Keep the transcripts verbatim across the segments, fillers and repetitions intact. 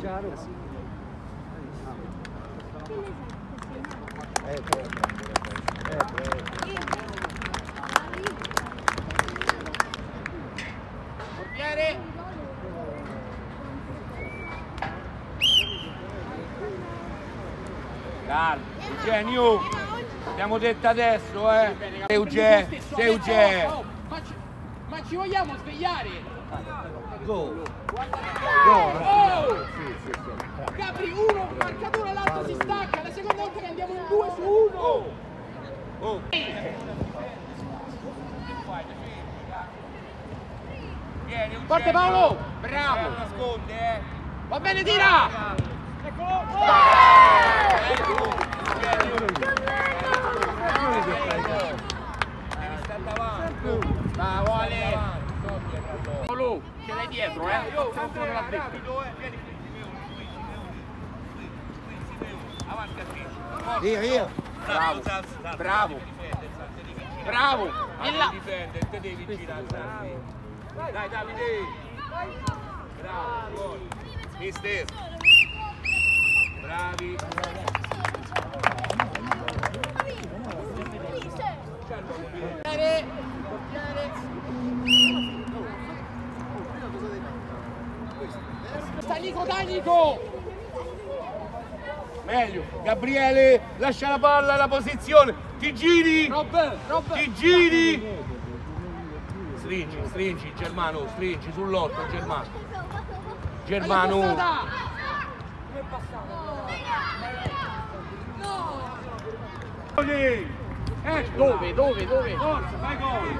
Chiaro? Eh, eh, Portiere! Calma, Eugenio! Abbiamo detto adesso, eh! Sei Eugenio! Sei Eugenio! Ma, ma ci vogliamo svegliare? Go! Oh! Capri, uno marcatore, l'altro si stacca, la seconda volta che andiamo in due su uno! Oh! Oh! Forte Paolo! Bravo! Nasconde, eh! Va bene, tira! Eccolo! Devi stare davanti! Bravo Ale! Paolo, ce l'hai dietro, eh! Io sono rapido, eh! Vieni qui, avanti a te! Io, io! Bravo! Bravo! Bravo! E là! Difende, te devi girare, dai Davide! Bravo, buono! Mister! Bravi! Portiere! Portiere! Sta Nico, dai Nico! Meglio, Gabriele, lascia la palla alla posizione, ti giri, Robben, Robben. ti giri, stringi, stringi, Germano, stringi sull'otto, Germano, Germano, eh, dove, dove, dove? forza, fai gol,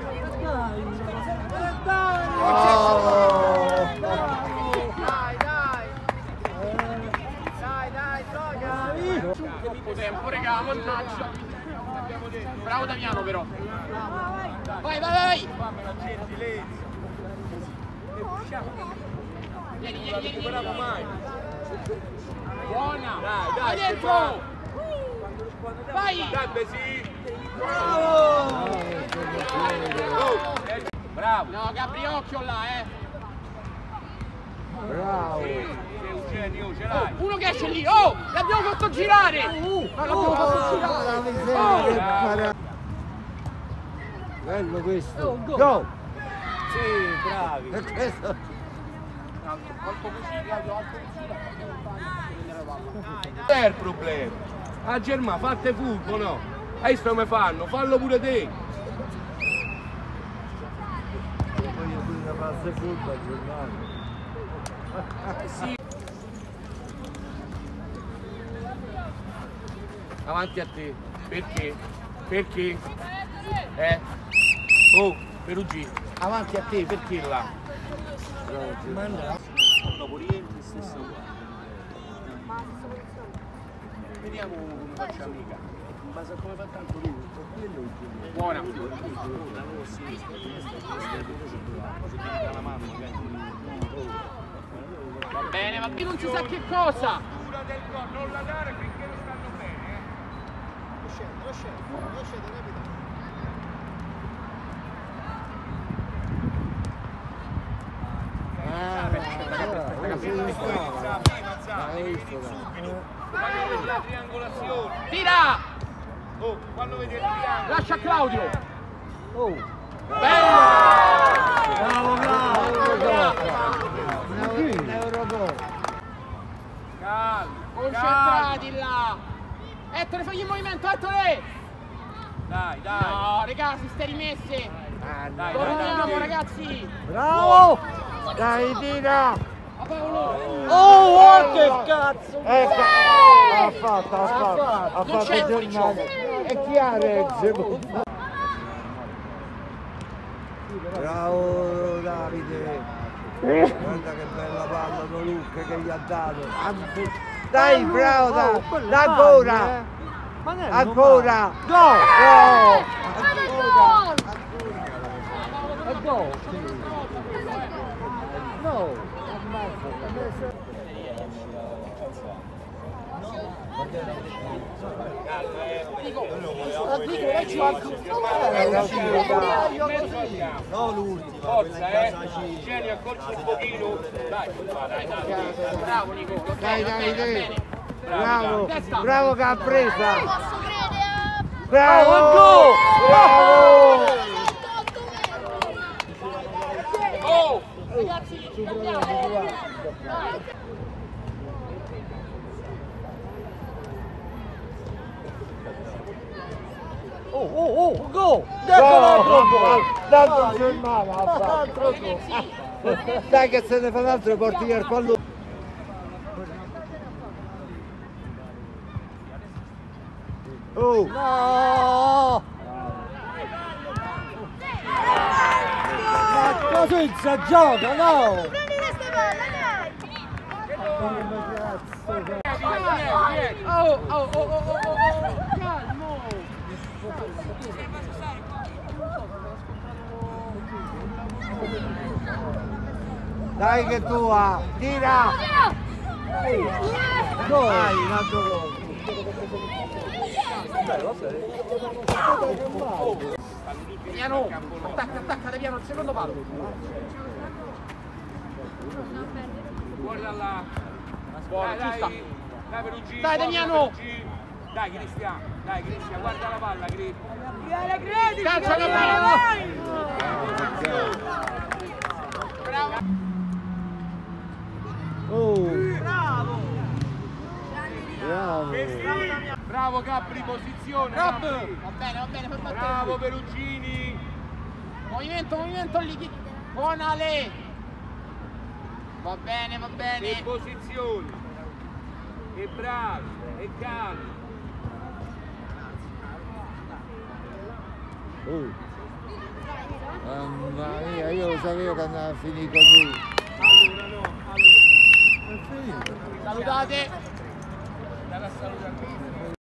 Oh. Dai, dai! Dai, dai, gioca! Troppo tempo, regà, mannaggia! Bravo Damiano però! Vai, vai, vai! fammela gentilezza, Vieni, vieni, non vieni, recuperiamo vieni! mai, Buona! dai, dai, Vai dentro! Vai! Salve, sì, Bravo! oh, bravo, No, Gabri, occhio là, eh! Bravo! sì, sì, Eugenio, ce Oh, l'hai, uno che esce lì! Oh! L'abbiamo fatto girare! Ma l'abbiamo fatto La girare! miseria che bravo. para- Bello questo! Oh, go. Go! sì, bravi, E questo... Alto così, Claudio, alto così, la facciamo fare. qual è il problema? A Germano, fate furbo, no? Hai visto come fanno? Fallo pure te! Voglio dire una passa furba a Germano. Sì. Avanti a te, perché? Perché? Eh? Oh, Perugino, avanti a te, perché là? Dopo rientri, stessa uguale. Vediamo come facciamo mica. In base a come fa tanto lui. Buona! Va bene, ma qui non si sa che cosa! Cura del gol, non la dare finché non stanno bene, eh? Ah, Prima, Zara, hai devi visto, venire dai. subito. Quando vedi la triangolazione. Tira! Oh, quando vedi il triangolo. Lascia Claudio! Oh! Bello! Bravo, bravo! Un Eurogol! Calma, Concentrati là! Ettore, fagli il movimento, Ettore! Dai, dai. No, raga, si stai rimesse! Ah, Dai, Torniamo, dai. ragazzi! bravo! Dai, tira! A Paolo! Oh, oh, che cazzo! Ecco! Ha fatto, ha fatto! Ha Non fatto c'è il Germano! È chiaro, Ezio! Bravo Davide! Guarda che bella palla Tolucca che gli ha dato! Dai, bravo! Dai, dai ancora! Ancora! Go! Go! Ancora! E go! No! Ammazza! Dico, dico, lei ci va No, l'ultimo. Forza, eh! Tieni, accorci un pochino. Dai, dai, dai. Bravo Nico. Dai, dai, dai. Bravo, Testa. bravo che ha presa. Posso credere? Bravo! Bravo! Oh! Ragazzi, cambiamo. Oh, oh, oh, go! Go! Tanto non fermava. Dai che se ne fa un altro porti via il pallone. Oh! No! Ma così si gioca, no! Prendi questa palla, dai! Oh, oh, oh, oh, oh, oh, calmo! Dai che tua! Tira! Go! Dai, un altro gol! Piano! Attacca, attacca, piano, il secondo palo! Guarda là. Dai, dai. Dai Perugino. Dai, Damiano. Dai Cristian, dai Cristian, guarda la palla, Cristian. Calcia la palla! Bravo. Oh! Bravo! Bravo! Bravo Capri, posizione. Rob! Capri. Va bene, va bene, fermate. Bravo Perugini. Movimento, movimento lì. Buon Ale! Va bene, va E bene. posizione. E bravi, e calmi. Oh! Mamma mia, io lo sapevo che andava a finire così! Allora no, allora. È finito. Salutate. Dalla salute a tutti.